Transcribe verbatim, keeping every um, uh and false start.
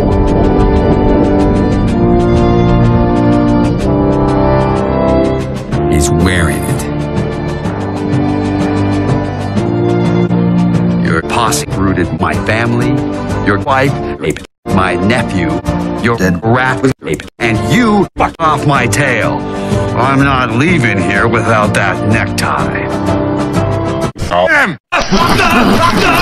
He's wearing it. Your posse rooted my family, your wife raped my nephew, your dead rat was raped, and you fucked off my tail. I'm not leaving here without that necktie. Oh.